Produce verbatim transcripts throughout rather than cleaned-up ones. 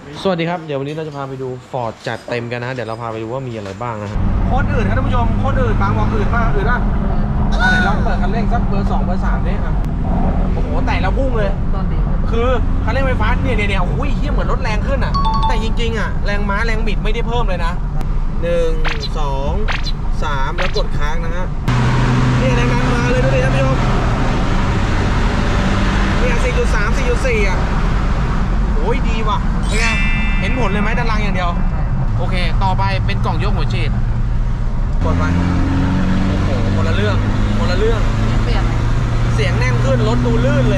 สวัสดีครับเดี๋ยววันนี้เราจะพาไปดูฟอร์ดจัดเต็มกันนะเดี๋ยวเราพาไปดูว่ามีอะไรบ้างนะฮะโคตรอื่นครับท่านผู้ชมโคตรอื่นบางบอกอื่นมากอื่นป่ะไหนลองเปิดคันเร่งสักเบอร์สองเบอร์สามดิอ่ะโอ้โหแต่เราพุ่งเลยตอนนี้คือคันเร่งไฟฟ้าเนี่ยเนี่ยเนี่ยโอ้ยเฮี้ยเหมือนรถแรงขึ้นอ่ะแต่จริงๆอ่ะแรงม้าแรงบิดไม่ได้เพิ่มเลยนะหนึ่งสองสามแล้วกดค้างนะฮะนี่แรงงานมาเลยดูดิท่านผู้ชมเนี่ยสี่จุดสามสี่จุดสี่อ่ะโอ้ยดีว่ะเป็นไงเห็นผลเลยไหมด้านล่างอย่างเดียวโอเคต่อไปเป็นกล่องยกหัวฉีดกดไปโอ้โหคนละเรื่องคนละเรื่องเปลี่ยนเสียงแน่นขึ้นรถดูลื่นเลย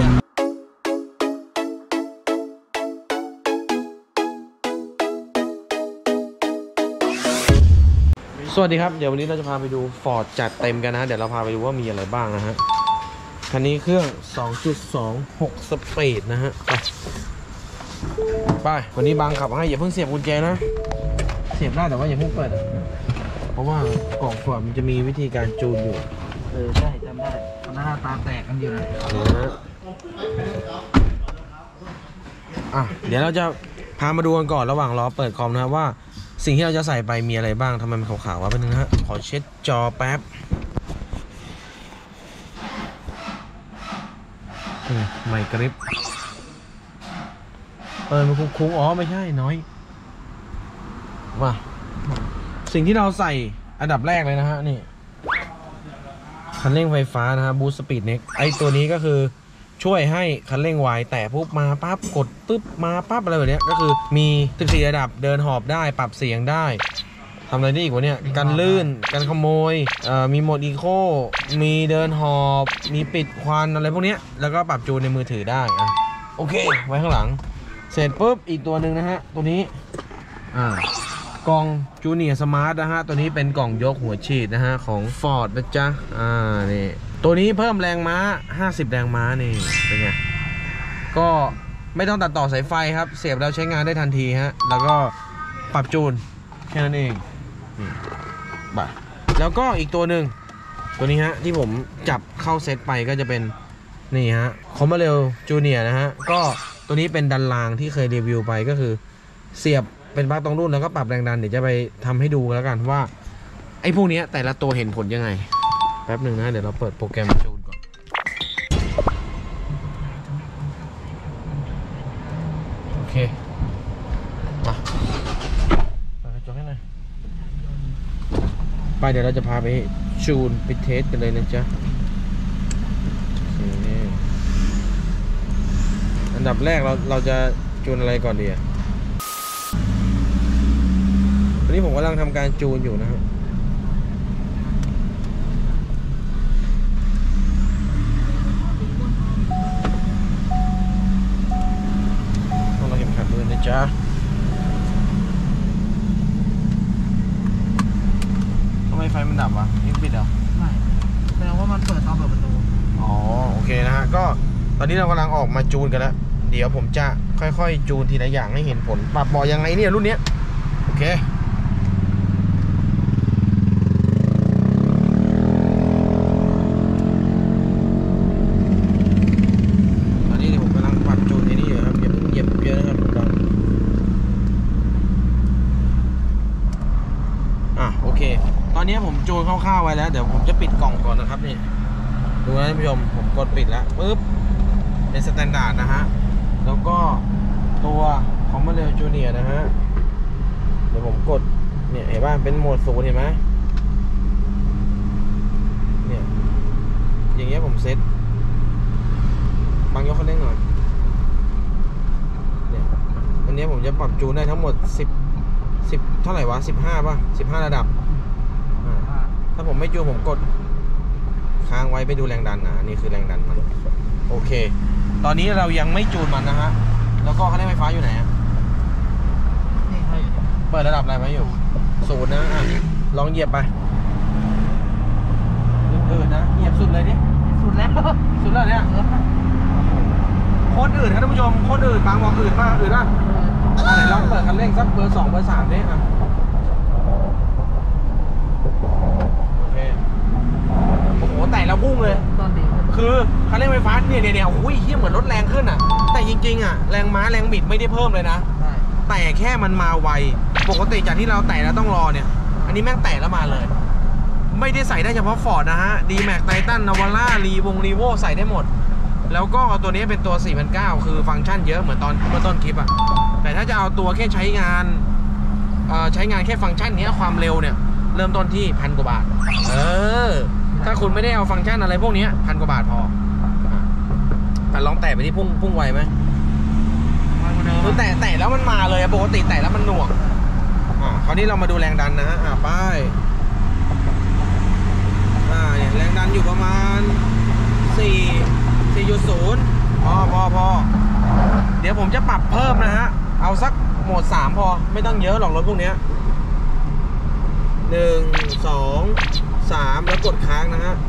สวัสดีครับเดี๋ยววันนี้เราจะพาไปดูฟอร์ดจัดเต็มกันนะเดี๋ยวเราพาไปดูว่ามีอะไรบ้างนะฮะคันนี้เครื่อง สองจุดสองหก สปีดนะฮะไปไปวันนี้บางขับให้อย่าเพิ่งเสียบกุญแจนะเสียบได้แต่ว่าอย่าเพิ่งเปิดเพราะว่ากล่องฟอร์ดมันจะมีวิธีการจูนอยู่เออใช่จำได้หน้าตาแตกกันอยู่นะอ่ะเดี๋ยวเราจะพามาดูกันก่อนระหว่างรอเปิดคอมนะว่าสิ่งที่เราจะใส่ไปมีอะไรบ้างทำไมมันขาวๆวะเป็นนึงนะฮะขอเช็ดจอแป๊บไมค์กริปเปิดมันคุ้งๆอ๋อไม่ใช่น้อยมาสิ่งที่เราใส่อันดับแรกเลยนะฮะนี่คันเร่งไฟฟ้านะฮะบูสต์สปีดเน็กไอตัวนี้ก็คือช่วยให้คันเร่งไวแต่ปุ๊บมาปั๊บกดปึ๊บมาปั๊บอะไรแบบนี้ก็คือมีสิบสี่ระดับเดินหอบได้ปรับเสียงได้ทำอะไรได้อีกวะเนี่ยกันลื่นกันขโมยเอ่อมีโหมดอีโคมีเดินหอบมีปิดควันอะไรพวกนี้แล้วก็ปรับจูนในมือถือได้อ่ะโอเคไว้ข้างหลังเสร็จปุ๊บอีกตัวหนึ่งนะฮะตัวนี้อ่ากล่องจูเนียร์สมาร์ทนะฮะตัวนี้เป็นกล่องยกหัวฉีดนะฮะของ Ford นะจ๊ะอ่านี่ตัวนี้เพิ่มแรงม้าห้าสิบแรงม้านี่เป็นไงก็ไม่ต้องตัดต่อสายไฟครับเสียบแล้วใช้งานได้ทันทีฮะแล้วก็ปรับจูนแค่นั้นเองนี่บ่าแล้วก็อีกตัวหนึ่งตัวนี้ฮะที่ผมจับเข้าเซตไปก็จะเป็นนี่ฮะคอมมาเรลจูเนียร์นะฮะก็ตัวนี้เป็นดันรางที่เคยรีวิวไปก็คือเสียบเป็นปลั๊กตรงรุ่นแล้วก็ปรับแรงดันเดี๋ยวจะไปทำให้ดูแล้วกันว่าไอ้พวกนี้แต่ละตัวเห็นผลยังไงแป๊บหนึ่งนะเดี๋ยวเราเปิดโปรแกรมจูนก่อนโอเคมาเปิดกระจกให้หน่อยไปเดี๋ยวเราจะพาไปจูนไปเทสกันเลยนะจ๊ะอันดับแรกเราเราจะจูนอะไรก่อนดีอ่ะวันนี้ผมกำลังทำการจูนอยู่นะครับต้องเราเข็มขัดด้วยนะจ๊ะทำไมไฟมันดับวะนี่ปิดเหรอไม่แสดงว่ามันเปิดตอนเปิดประตูอ๋อโอเคนะฮะก็ตอนนี้เรากำลังออกมาจูนกันแล้วเดี๋ยวผมจะค่อยๆจูนทีละอย่างให้เห็นผลปรับเบาะยังไงเนี่ยรุ่นนี้โอเคตอนนี้ผมกำลังปรับจูนที่นี่อยู่ครับอย่าเพิ่งเหยียบเยอะนะครับบางอ่ะโอเคตอนนี้ผมจูนคร่าวๆไว้แล้วเดี๋ยวผมจะปิดกล่องก่อนนะครับนี่ดูนะท่านผู้ชมผมกดปิดแล้วปึ๊บเป็นสแตนดาร์ดนะฮะแล้วก็ตัวของมาเรลจูเนียร์นะฮะเดี๋ยวผมกดเนี่ยเห็นป่ะเป็นโหมดศูนย์เห็นไหมเนี่ยอย่างเงี้ยผมเซ็ตบางยกคันเร่งหน่อยเนี่ยอันนี้ผมจะปรับจูนได้ทั้งหมดสิบ สิบเท่าไหร่วะสิบห้าป่ะสิบห้าระดับถ้าผมไม่จูนผมกดค้างไว้ไปดูแรงดันนะนี่คือแรงดันมันโอเคตอนนี้เรายังไม่จูนมันนะฮะแล้วก็คันเร่งไฟฟ้าอยู่ไหนฮะเปิดระดับอะไรไว้อยู่ศูนย์นะอ่ะลองเหยียบไปอื่นๆนะเหยียบสุดเลยดิสุดแล้วสุดแล้วเนี่ยโคตรอื่นครับท่านผู้ชมโคตรอื่นบางบอกอื่นมากอื่นป่ะไหนลองเปิดคันเร่งสักเบอร์สองเบอร์สามดิอ่ะโอเคโอ้โหแต่เราพุ่งเลยตอนนี้คือคันเร่งไฟฟ้าเนี่ยเนี่ยเนี่ยโอ้ยเฮี้ยเหมือนรถแรงขึ้นอ่ะแต่จริงๆอ่ะแรงม้าแรงบิดไม่ได้เพิ่มเลยนะแต่แต่แค่มันมาไวปกติจากที่เราแตะแล้วต้องรอเนี่ยอันนี้แม่งแตะแล้วมาเลยไม่ได้ใส่ได้เฉพาะฟอร์ดนะฮะ ดีแม็ก ไททัน นาวาร่า รีวงรีโวใส่ได้หมดแล้วก็ตัวนี้เป็นตัว สี่พันเก้าร้อย คือฟังก์ชันเยอะเหมือนตอนเมื่อต้นคลิปอะแต่ถ้าจะเอาตัวแค่ใช้งานใช้งานแค่ฟังก์ชันนี้ความเร็วเนี่ยเริ่มต้นที่พันกว่าบาทเออถ้าคุณไม่ได้เอาฟังก์ชันอะไรพวกนี้พันกว่าบาทพอแต่ลองแตะไปที่พุ่งพุ่งไวไหมคือแตะแตะแล้วมันมาเลยปกติแตะแล้วมันหน่วงอ่าคราวนี้เรามาดูแรงดันนะฮะอ่าไปอ่าเนี่ยแรงดันอยู่ประมาณสี่ สี่จุดศูนย์ พอพอพอเดี๋ยวผมจะปรับเพิ่มนะฮะเอาสักโหมดสามพอไม่ต้องเยอะหรอกรถพวกนี้หนึ่ง สอง สามแล้วกดค้างนะฮะ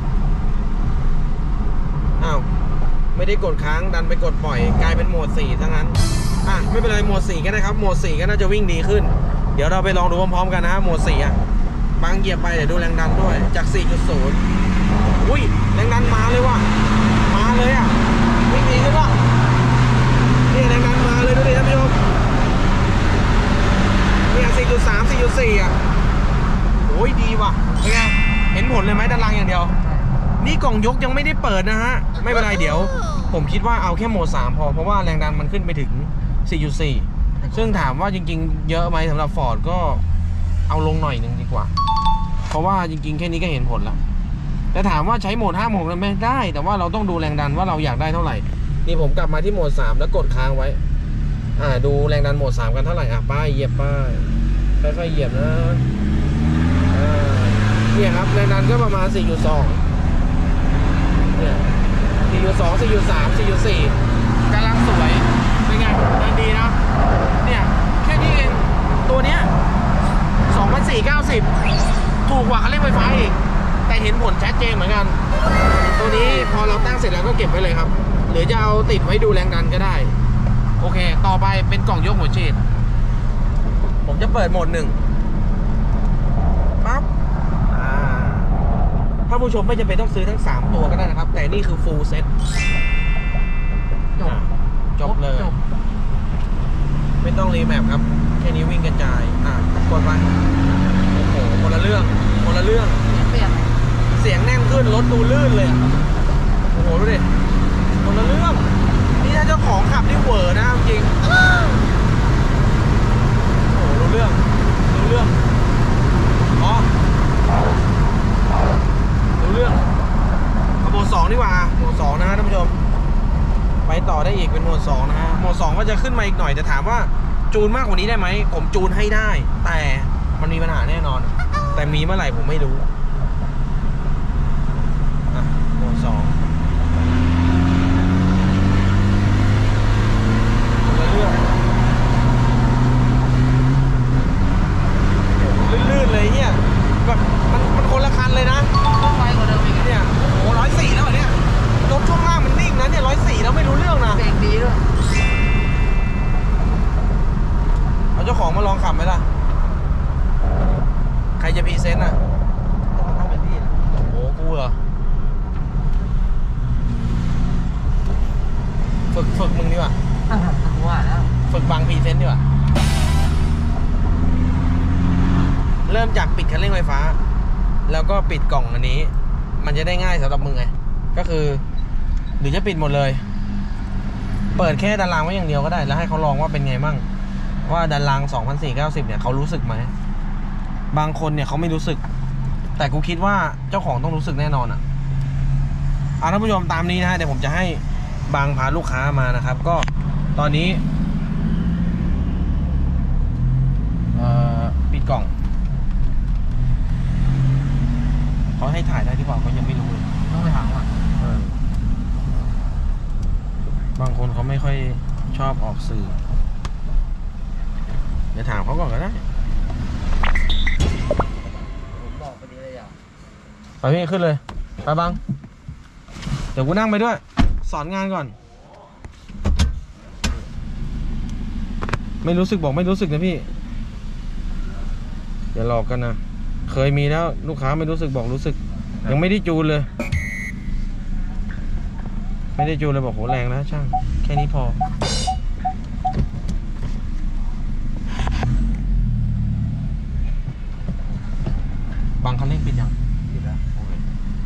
อ้าวไม่ได้กดค้างดันไปกดปล่อยกลายเป็นโหมดสี่ทั้งนั้นอ่ะไม่เป็นไรโหมดสี่ก็ได้ครับโหมดสี่ก็น่าจะวิ่งดีขึ้นเดี๋ยวเราไปลองดูพร้อมๆกันนะฮะโหมดสี่อ่ะบางเหยียบไปเดี๋ยวดูแรงดันด้วยจาก สี่จุดศูนย์ อุ้ยแรงดันมาเลยว่ะมาเลยอ่ะวิ่งดีขึ้นว่ะนี่แรงดันมาเลยดูดิท่านผู้ชมนี่ สี่จุดสาม สี่จุดสี่ อ่ะโอ้ยดีว่ะเป็นไงเห็นผลเลยไหมด้านล่างอย่างเดียวนี่กล่องยกยังไม่ได้เปิดนะฮะไม่เป็นไรเดี๋ยวผมคิดว่าเอาแค่โหมดสามพอเพราะว่าแรงดันมันขึ้นไปถึง สี่จุดสี่ ซึ่งถามว่าจริงๆเยอะไหมสำหรับฟอร์ดก็เอาลงหน่อยหนึ่งดีกว่าเพราะว่าจริงๆแค่นี้ก็เห็นผลแล้วแต่ถามว่าใช้โหมดห้าโหมดมันไม่ได้แต่ว่าเราต้องดูแรงดันว่าเราอยากได้เท่าไหร่นี่ผมกลับมาที่โหมดสามแล้วกดค้างไว้อ่าดูแรงดันโหมดสามกันเท่าไหร่อ่ะป้ายเหยียบป้ายค่อยๆเหยียบนะอ่าเนี่ยครับแรงดันก็ประมาณ สี่จุดสอง เนี่ย สี่จุดสอง สี่จุดสาม สี่จุดสี่ กำลังสวยเป็นไงเดินดีนะเนี่ยแค่นี้เองตัวเนี้ย สองพันสี่ร้อยเก้าสิบ ถูกกว่าคันเร่งไฟฟ้าอีกแต่เห็นผลชัดเจนเหมือนกันตัวนี้พอเราตั้งเสร็จแล้วก็เก็บไว้เลยครับหรือจะเอาติดไว้ดูแรงดันก็ได้โอเคต่อไปเป็นกล่องยกหัวฉีดผมจะเปิดโหมดหนึ่งปั๊บอ่าถ้าผู้ชมไม่จำเป็นต้องซื้อทั้งสามตัวก็ได้นะครับแต่นี่คือ full set จบจบเลยไม่ต้องรีแมปครับแค่นี้วิ่งกระจายอ่ะกดไปโอ้โหคนละเรื่องคนละเรื่องเปลี่ยนเสียงแน่นขึ้นรถดูลื่นเลยโอ้โหดูดิคนละเรื่องนี่ถ้าเจ้าของขับนี่เวอร์นะจริงโอ้โหรู้เรื่องรู้เรื่องอ๋อรู้เรื่องเอาโหมดสองดีกว่าโหมดสองนะฮะท่านผู้ชมไปต่อได้อีกเป็นโหมดสองนะฮะโหมดสองก็จะขึ้นมาอีกหน่อยแต่ถามว่าจูนมากกว่านี้ได้ไหมผมจูนให้ได้แต่มันมีปัญหาแน่นอนแต่มีเมื่อไหร่ผมไม่รู้อ่ะโหมดสองคนละเรื่องลื่นๆเลยเนี่ยแบบมันมันคนละคันเลยนะต้องไวกว่าเดิมอีกเนี่ยโอ้โหร้อยสี่แล้วเนี่ยรถช่วงล่างมันนิ่งนะเนี่ยร้อยสี่แล้วไม่รู้เรื่องนะเบรกดีด้วยเอาเจ้าของมาลองขับไหมล่ะใครจะพรีเซนต์อ่ะต้องทำเป็นพี่นะโอ้กูเหรอฝึกฝึกมึงดีกว่าว่าแล้วฝึกบางพรีเซนต์ดีกว่าเริ่มจากปิดคันเร่งไฟฟ้าแล้วก็ปิดกล่องอันนี้มันจะได้ง่ายสำหรับมึงไงก็คือหรือจะปิดหมดเลยเปิดแค่ดันรางไว้อย่างเดียวก็ได้แล้วให้เขาลองว่าเป็นไงมั่งว่าดันราง สองพันสี่ร้อยเก้าสิบ เนี่ยเขารู้สึกไหมบางคนเนี่ยเขาไม่รู้สึกแต่กูคิดว่าเจ้าของต้องรู้สึกแน่นอนอ่ะเอาท่านผู้ชมตามนี้นะฮะเดี๋ยวผมจะให้บางพาลูกค้ามานะครับก็ตอนนี้ปิดกล่องเขาให้ถ่ายได้หรือเปล่าเขายังไม่รู้เลยต้องไปถามอ่ะบางคนเขาไม่ค่อยชอบออกสื่อเดี๋ยวถามเขาก่อนก็ได้ผมบอกไปดีเลยอ่ะไปพี่ขึ้นเลยไปบังเดี๋ยวกูนั่งไปด้วยสอนงานก่อนไม่รู้สึกบอกไม่รู้สึกนะพี่อย่าหลอกกันนะเคยมีแล้วลูกค้าไม่รู้สึกบอกรู้สึกยังไม่ได้จูนเลยไม่ได้จูนเลยบอกโหแรงนะช่างแค่นี้พอนเร่งปิดยังปิดแล้วโอเค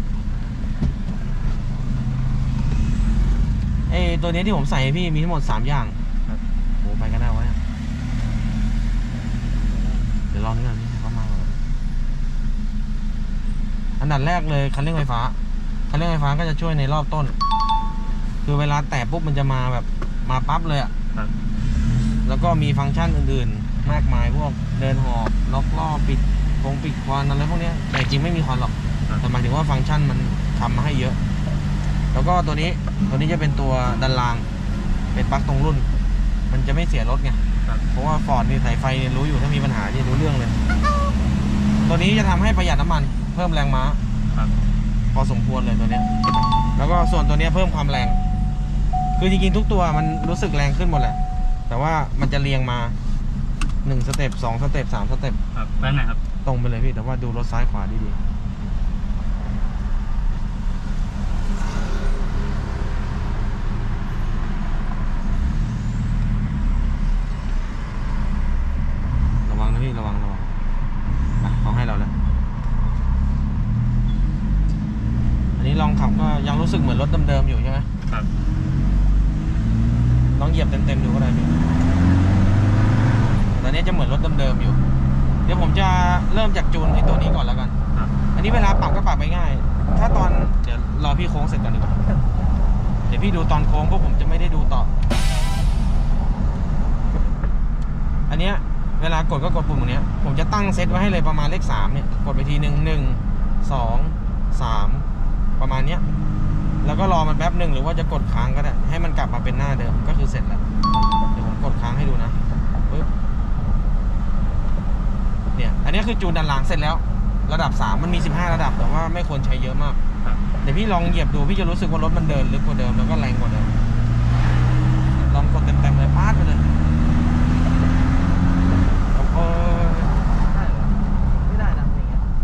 เอ้ตัวนี้ที่ผมใส่ให้พี่มีทั้งหมดสามอย่างครับโอ้ไปกันได้วะเนี่ยเดี๋ยวลองนี้ก่อนพี่เข้ามาก่อนอันดับแรกเลยคันเร่งไฟฟ้าคันเร่งไฟฟ้าก็จะช่วยในรอบต้น คือเวลาแตะปุ๊บมันจะมาแบบมาปั๊บเลยอะครับแล้วก็มีฟังก์ชันอื่นๆ มากมายพวกเดินหอบล็อกล้อปิดวงปิดควันอะไรพวกนี้แต่จริงไม่มีควันหรอกแต่หมายถึงว่าฟังก์ชันมันทำมาให้เยอะ แล้วก็ตัวนี้ตัวนี้จะเป็นตัวดันรางเป็นปลั๊กตรงรุ่น มันจะไม่เสียรถไงครับเพราะว่าฟอร์ดนี่สายไฟเนี่ยรู้อยู่ถ้ามีปัญหาจะรู้เรื่องเลย ตัวนี้จะทำให้ประหยัดน้ำมันเพิ่มแรงม้าครับพอสมควรเลยตัวเนี้ยแล้วก็ส่วนตัวเนี้ยเพิ่มความแรง คือจริงๆทุกตัวมันรู้สึกแรงขึ้นหมดแหละแต่ว่ามันจะเรียงมาหนึ่งสเต็ปสองสเต็ปสามสเต็ปครับไปไหนครับตรงไปเลยพี่แต่ว่าดูรถซ้ายขวาดีๆระวังนะพี่ระวังระวังอ่ะเขาให้เราแล้วอันนี้ลองขับก็ยังรู้สึกเหมือนรถเดิมๆอยู่ใช่ไหมครับลองเหยียบเต็มๆดูก็ได้พี่ตอนนี้จะเหมือนรถเดิมๆอยู่ เดี๋ยวผมจะเริ่มจากจูนไอ้ตัวนี้ก่อนแล้วกันครับอันนี้เวลาปรับก็ปรับไปง่าย ถ้าตอนเดี๋ยวรอพี่โค้งเสร็จก่อนดีกว่า เดี๋ยวพี่ดูตอนโค้งเพราะผมจะไม่ได้ดูต่อ อันเนี้ยเวลากดก็กดปุ่มตรงเนี้ย ผมจะตั้งเซตไว้ให้เลยประมาณเลขสามเนี่ย กดไปทีหนึ่งหนึ่งสองสามประมาณเนี้ย แล้วก็รอมันแป๊บหนึ่งหรือว่าจะกดค้างก็ได้ ให้มันกลับมาเป็นหน้าเดิมก็คือเสร็จแล้ว เดี๋ยวผมกดค้างให้ดูนะปึ๊บเนี่ย อันนี้คือจูนดันหลังเสร็จแล้ว ระดับสามมันมีสิบห้าระดับแต่ว่าไม่ควรใช้เยอะมากครับเดี๋ยวพี่ลองเหยียบดูพี่จะรู้สึกว่ารถมันเดินลึกกว่าเดิมแล้วก็แรงกว่าเดิม ลองกดเต็มๆเลยพาดไปเลยโอ้ยได้เหรอไม่ได้นะอย่างเงี้ย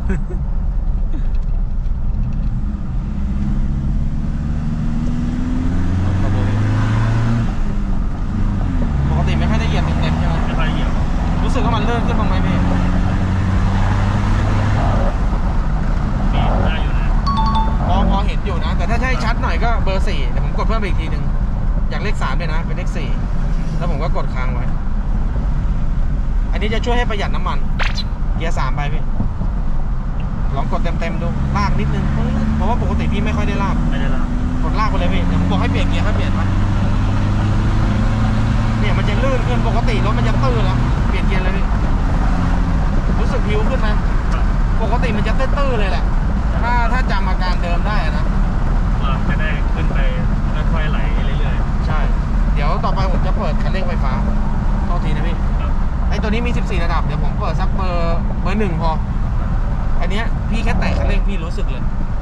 ปกติไม่ค่อยได้เหยียบเต็มๆใช่ไหมไม่ค่อยเหยียบรู้สึกว่ามันเลื่อนขึ้นบ้างไหมพี่มีได้อยู่นะพอพอเห็นอยู่นะ แต่ถ้าใช้ชัดหน่อยก็เบอร์สี่เดี๋ยวผมกดเพิ่มไปอีกทีหนึ่งอย่างเลขสามเนี่ยนะเป็นเลขสี่แล้วผมก็กดค้างไว้ อันนี้จะช่วยให้ประหยัดน้ำมันเกียร์สามไปพี่ลองกดเต็มๆดูลากนิดนึงเพราะว่าปกติพี่ไม่ค่อยได้ลากไม่ได้ละกดลากไปเลยพี่เดี๋ยวผมบอกให้เปลี่ยนเกียร์ให้เปลี่ยนวะเนี่ยมันจะลื่นขึ้นปกติรถมันจะตื้อแล้วเปลี่ยนเกียร์เลยพี่รู้สึกผิวขึ้นไหมครับปกติมันจะตื้อๆเลยแหละถ้าถ้าจำอาการเดิมได้นะก็จะได้ขึ้นไปค่อยๆไหลเรื่อยใช่ เดี๋ยวต่อไปผมจะเปิดคันเร่งไฟฟ้าโทษทีนะพี่ๆครับไอตัวนี้มีสิบสี่ระดับเดี๋ยวผมเปิดสักเบอร์เบอร์หนึ่งพออันเนี้ยพี่แค่แตะคันเร่งพี่รู้สึกเลย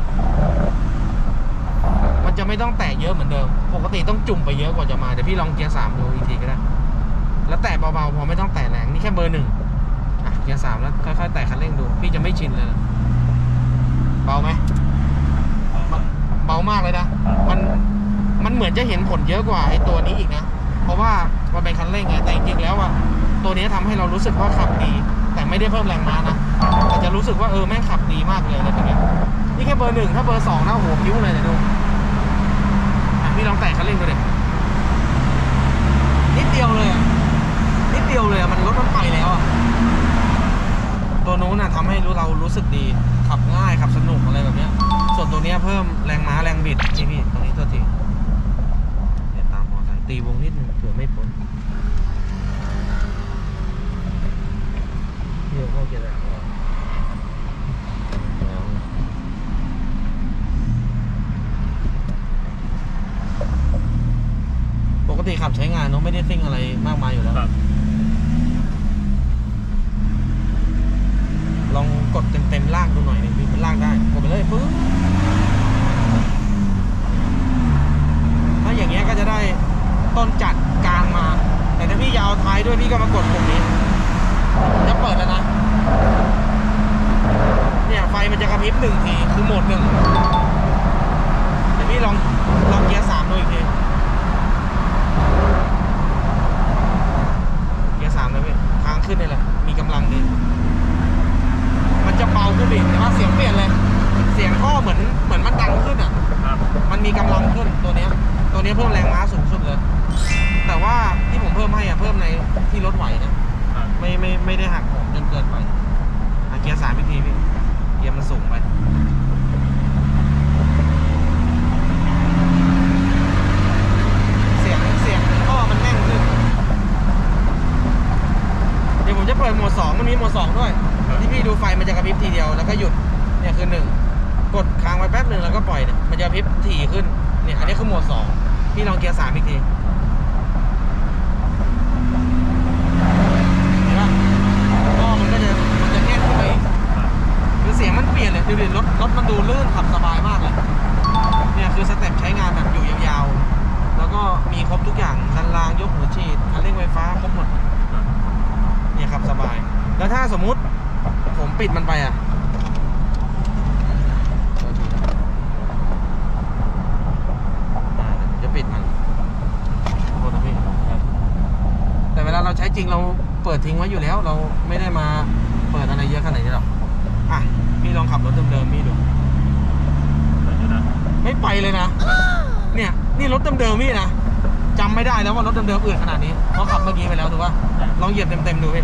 มันจะไม่ต้องแตะเยอะเหมือนเดิม ปกติต้องจุ่มไปเยอะกว่าจะมาเดี๋ยวพี่ลองเกียร์สามดูอีกทีก็ได้ แล้วแตะเบาๆพอไม่ต้องแตะแรงนี่แค่เบอร์หนึ่งอ่ะเกียร์สามแล้วค่อยๆแตะคันเร่งดูพี่จะไม่ชินเลยนะเบาไหมมันเบามากเลยนะมันมันเหมือนจะเห็นผลเยอะกว่าไอ้ตัวนี้อีกนะเพราะว่ามันเป็นคันเร่งไงแต่จริงๆแล้วอ่ะตัวนี้ทำให้เรารู้สึกว่าขับดี แต่ไม่ได้เพิ่มแรงม้านะแต่จะรู้สึกว่าเออแม่งขับดีมากเลยอะไรแบบนี้นี่แค่เบอร์หนึ่งถ้าเบอร์สองนะโอ้โหพิ้วเลยเดี๋ยวดูอ่ะพี่ลองแตะคันเร่งดูดินิดเดียวเลยอ่ะนิดเดียวเลยอ่ะมันรถมันไปแล้วอ่ะตัวนู้นน่ะทำให้รู้เรารู้สึกดีขับง่ายขับสนุกอะไรแบบเนี้ยส่วนตัวเนี้ยเพิ่มแรงม้าแรงบิดนี่พี่ตรงนี้ตัวทีเดี๋ยวตามมอเตอร์ไซค์ตีวงนิดนึงเผื่อไม่พ้นเดี๋ยวเข้าเกียร์แล้วปกติขับใช้งานเนอะไม่ได้ซิ่งอะไรมากมายอยู่แล้วครับลองกดเต็มๆลากดูหน่อยหนึงพี่มันลากได้กดไปเลยปึ๊บถ้าอย่างเงี้ยก็จะได้ต้นจัดกลางมา แต่ถ้าพี่ยาวท้ายด้วยพี่ก็มากดปุ่มนี้จะเปิดแล้วนะเนี่ยไฟมันจะกระพริบหนึ่งทีคือโหมดหนึ่งเดี๋ยวพี่ลองลองเกียร์สามดูอีกทีเกียร์สามนะพี่ทางขึ้นนี่แหละมีกำลังดีมันจะเบาขึ้นอีกแต่ว่าเสียงเหมือนเหมือนมันดังขึ้นอ่ะมันมีกำลังขึ้นตัวเนี้ยตัวนี้เพิ่มแรงม้าสูงสุดเลยแต่ว่าที่ผมเพิ่มให้อ่ะเพิ่มในที่รถไหวนะไม่ไม่ไม่ได้หักโหมจนเกินไปเกียร์สามวิธีพี่เกียร์มันสูงไปเสียงเสียงท่อมันแน่นขึ้นเดี๋ยวผมจะเปิดโหมดสองมันมีโหมดสองด้วยที่พี่ดูไฟมันจะกระพริบทีเดียวแล้วก็หยุดเนี่ยคือหนึ่งกดค้างไว้แป๊บหนึ่งแล้วก็ปล่อยเนี่ยมันจะกระพริบถี่ขึ้นเนี่ยอันนี้คือโหมดสองพี่ลองเกียร์สามอีกทีเห็นปะท่อมันก็จะมันจะแน่นขึ้นไปคือเสียงมันเปลี่ยนเลยดูดิรถรถมันดูลื่นขับสบายมากเลยเนี่ยคือสเต็ปใช้งานแบบอยู่ยาวๆแล้วก็มีครบทุกอย่างดันรางยกหัวฉีดคันเร่งไฟฟ้าครบหมดเนี่ยขับสบายแล้วถ้าสมมุติผมปิดมันไปอ่ะจะปิดมันโทษนะพี่แต่เวลาเราใช้จริงเราเปิดทิ้งไว้อยู่แล้วเราไม่ได้มาเปิดอะไรเยอะขนาดนี้หรอกอ่ะพี่ลองขับรถเดิมๆพี่ดูไม่ไปเลยนะเนี่ยนี่รถเดิมๆพี่นะจำไม่ได้แล้วว่ารถเดิมๆอื่นขนาดนี้เพราะขับเมื่อกี้ไปแล้วถูกป่ะลองเหยียบเต็มๆดูพี่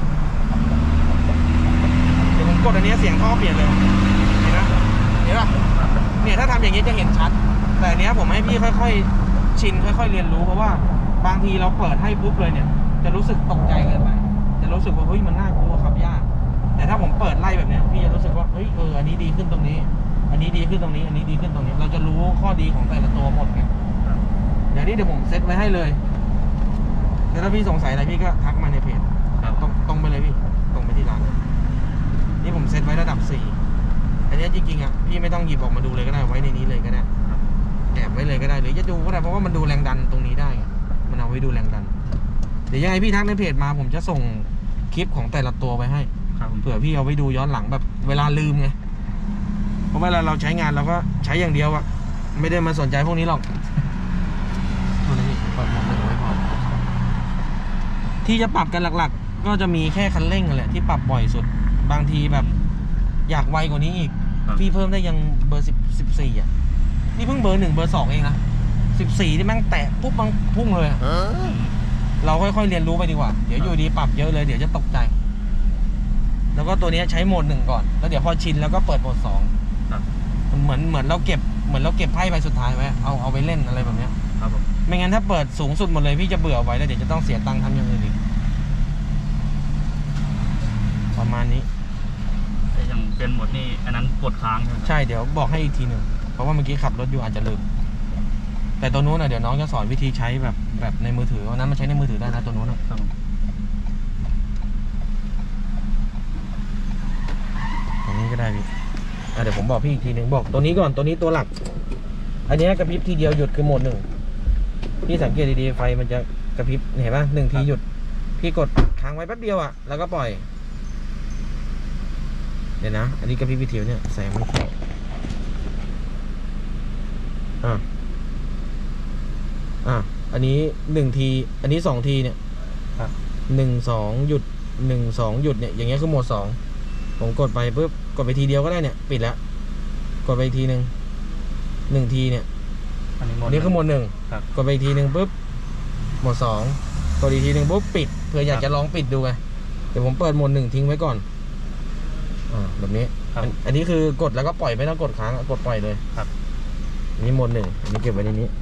เดี๋ยวผมกดอันนี้เสียงท่อเปลี่ยนเลยเห็นไหมเห็นป่ะเนี่ยถ้าทำอย่างนี้จะเห็นชัดแต่อันนี้ผมให้พี่ค่อยๆชินค่อยๆเรียนรู้เพราะว่าบางทีเราเปิดให้ปุ๊บเลยเนี่ยจะรู้สึกตกใจเกินไปจะรู้สึกว่าเฮ้ยมันน่ากลัวขับยากแต่ถ้าผมเปิดไล่แบบนี้พี่จะรู้สึกว่าเฮ้ยเอออันนี้ดีขึ้นตรงนี้อันนี้ดีขึ้นตรงนี้อันนี้ดีขึ้นตรงนี้เราจะรู้ข้อดีของแต่ละตัวหมดไงเดี๋ยวนี้เดี๋ยวผมเซตไว้ให้เลยแล้วถ้าพี่สงสัยอะไรพี่ก็ทักมาในเพจตรงตรงไปเลยพี่ตรงไปที่ร้านนี่ผมเซตไว้ระดับสี่อันนี้จริงๆอ่ะพี่ไม่ต้องหยิบออกมาดูเลยก็ได้ไว้ในนี้เลยก็ได้แอบไว้เลยก็ได้หรือจะดูก็ได้เพราะว่ามันดูแรงดันตรงนี้ได้มันเอาไว้ดูแรงดันเดี๋ยวยังไงพี่ทักในเพจมาผมจะส่งคลิปของแต่ละตัวไปให้เผื่อพี่เอาไว้ดูย้อนหลังแบบเวลาลืมไงเพราะเวลาเราใช้งานเราก็ใช้อย่างเดียวอะไม่ได้มาสนใจพวกนี้หรอกที่จะปรับกันหลักๆก็จะมีแค่คันเร่งนั่นแหละที่ปรับบ่อยสุดบางทีแบบอยากไวกว่านี้อีกพี่เพิ่มได้ยังเบอร์สิบสิบสี่อ่ะนี่เพิ่งเบอร์หนึ่งเบอร์สองเองนะสิบสี่ที่แม่งแตะปุ๊บมันพุ่งเลยอะเราค่อยๆเรียนรู้ไปดีกว่าเดี๋ยวอยู่ดีปรับเยอะเลยเดี๋ยวจะตกใจแล้วก็ตัวนี้ใช้โหมดหนึ่งก่อนแล้วเดี๋ยวพอชินแล้วก็เปิดโหมดสองเหมือนเหมือนเราเก็บเหมือนเราเก็บไพ่ใบสุดท้ายไว้เอาเอาไปเล่นอะไรแบบนี้ครับผมไม่งั้นถ้าเปิดสูงสุดหมดเลยพี่จะเบื่อไว้แล้วเดี๋ยวจะต้องเสียตังค์ทำอย่างอื่นอีกประมาณนี้แต่อย่างเป็นโหมดนี่อันนั้นกดค้างใช่ไหมใช่เดี๋ยวบอกให้อีกทีหนึ่งเพราะว่าเมื่อกี้ขับรถอยู่อาจจะลืมแต่ตัวนู้นนะเดี๋ยวน้องจะสอนวิธีใช้แบบแบบในมือถือเพราะนั้นมันใช้ในมือถือได้นะตัวนู้นนะครับตรงนี้ก็ได้พี่เดี๋ยวผมบอกพี่อีกทีหนึ่งบอกตัวนี้ก่อนตัวนี้ตัวหลักอันนี้กระพริบทีเดียวหยุดคือโหมดหนึ่งพี่สังเกตดีๆไฟมันจะกระพริบเห็นป่ะหนึ่งทีหยุดพี่กดค้างไว้แป๊บเดียวอ่ะแล้วก็ปล่อยเดี๋ยวนะอันนี้กระพริบวิถีเนี่ยแสงไม่เข้าอ่ะอ่ะอันนี้หนึ่งทีอันนี้สองทีเนี่ยหนึ่งสองหยุดหนึ่งสองหยุดเนี่ยอย่างเงี้ยคือโหมดสองผมกดไปปุ๊บกดไปทีเดียวก็ได้เนี่ยปิดแล้วกดไปอีกทีหนึ่งหนึ่งทีเนี่ยอันนี้, อันนี้คือโหมดหนึ่งกดไปอีกทีหนึ่งปุ๊บโหมดสองกดอีกทีหนึ่งปุ๊บปิดเผื่ออยากจะลองปิดดูไงเดี๋ยวผมเปิดโหมดหนึ่งทิ้งไว้ก่อนอ่าแบบนี้อันนี้คือกดแล้วก็ปล่อยไม่ต้องกดค้างกดปล่อยเลยครับอันนี้โหมดหนึ่งอันนี้เก็บไว้ในนี้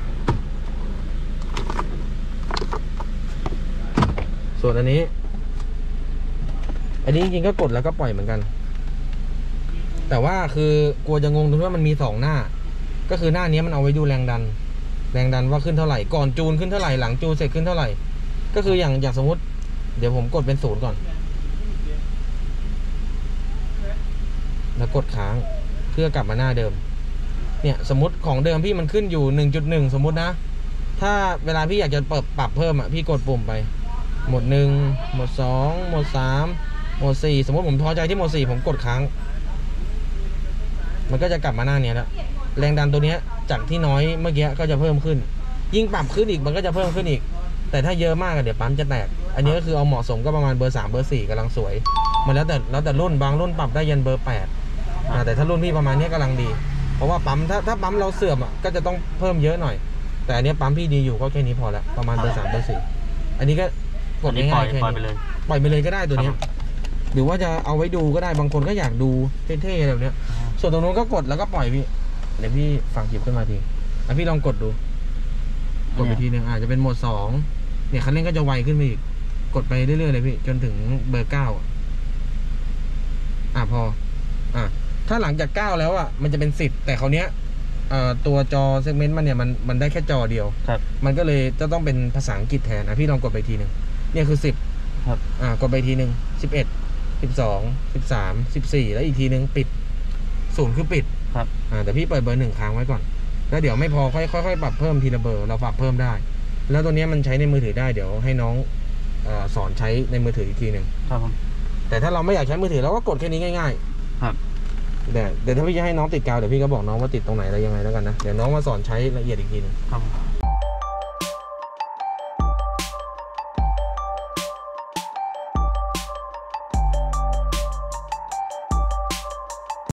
ส่วนอันนี้อันนี้จริงๆก็กดแล้วก็ปล่อยเหมือนกันแต่ว่าคือกลัวจะงงตรงที่ว่ามันมีสองหน้าก็คือหน้านี้มันเอาไว้ดูแรงดันแรงดันว่าขึ้นเท่าไหร่ก่อนจูนขึ้นเท่าไหร่หลังจูนเสร็จขึ้นเท่าไหร่ก็คืออย่างอย่างสมมติเดี๋ยวผมกดเป็นศูนย์ก่อนแล้วกดค้างเพื่อกลับมาหน้าเดิมเนี่ยสมมติของเดิมพี่มันขึ้นอยู่ หนึ่งจุดหนึ่ง สมมตินะถ้าเวลาพี่อยากจะเปิดปรับเพิ่มอ่ะพี่กดปุ่มไปโหมดหนึ่งโหมดสองโหมดสามโหมดสี่สมมติผมพอใจที่โหมดสี่ผมกดค้างมันก็จะกลับมาหน้านี้แล้วแรงดันตัวนี้จากที่น้อยเมื่อกี้ก็จะเพิ่มขึ้นยิ่งปรับขึ้นอีกมันก็จะเพิ่มขึ้นอีกแต่ถ้าเยอะมากเดี๋ยวปั๊มจะแตกอันนี้ก็คือเอาเหมาะสมก็ประมาณเบอร์สามเบอร์สี่กำลังสวยมันแล้วแต่แล้วแต่รุ่นบางรุ่นปรับได้ยันเบอร์แปดแต่ถ้ารุ่นพี่ประมาณนี้กำลังดีเพราะว่าปั๊มถ้าถ้าปั๊มเราเสื่อมอ่ะก็จะต้องเพิ่มเยอะหน่อย แต่อันเนี้ยปั๊มพี่ดีอยู่ก็แค่นี้พอแล้วประมาณเบอร์สามเบอร์สี่อันนี้ก็กดอันนี้ปล่ง่าอยยๆแค่ปล่อยไปนี้เลยปล่อยไปเลยก็ได้ตัวเนี้ยครับหรือว่าจะเอาไว้ดูก็ได้บางคนก็อยากดูเท่ๆแบบเนี้ย ส่วนตรงนู้นก็กดแล้วก็ปล่อยพี่เดี๋ยวพี่ฝั่งหยิบขึ้นมาทีอ่ะพี่ลองกดดู กดไปทีหนึ่งอาจจะเป็นโหมดสองเนี่ยคันเร่งก็จะไวขึ้นไปอีกกดไปเรื่อยๆเลยพี่จนถึงเบอร์เก้าอ่ะอ่ะพออ่ะถ้าหลังจากเก้าแล้วอ่ะมันจะเป็นสิบแต่คราวเนี้ยเอ่อตัวจอเซกเมนต์มันเนี่ยมันมันได้แค่จอเดียวครับมันก็เลยจะต้องเป็นภาษาอังกฤษแทนอ่ะพี่ลองกดไปทีหนึ่งเนี่ยคือสิบครับอ่ากดไปทีหนึ่งสิบเอ็ดสิบสองสิบสามสิบสี่แล้วอีกทีหนึ่งปิดศูนย์คือปิดครับอ่าแต่พี่เปิดเบอร์หนึ่งค้างไว้ก่อนแล้วเดี๋ยวไม่พอค่อยค่อยๆปรับเพิ่มทีละเบอร์เราปรับเพิ่มได้ แล้วตัวเนี้ยมันใช้ในมือถือได้เดี๋ยวให้น้องเอ่อสอนใช้ในมือถืออีกทีหนึ่งครับผมแต่ถ้าเราไม่อยากใช้มือถือเราก็กดแค่นี้ง่ายครับๆแต่เดี๋ยวถ้าพี่จะให้น้องติดกาวเดี๋ยวพี่ก็บอกน้องว่าติดตรงไหนอะไรยังไงแล้วกันนะเดี๋ยวน้องมาสอนใช้ละเอียดอีกทีหนึงครับผม